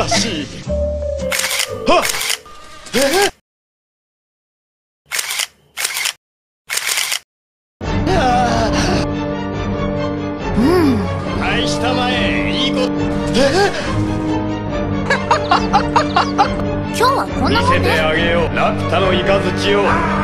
らしい。はっ。大したまえ、いいこと。 今日はこんなもんね。 見せてあげよう、ラピュタのイカズチを。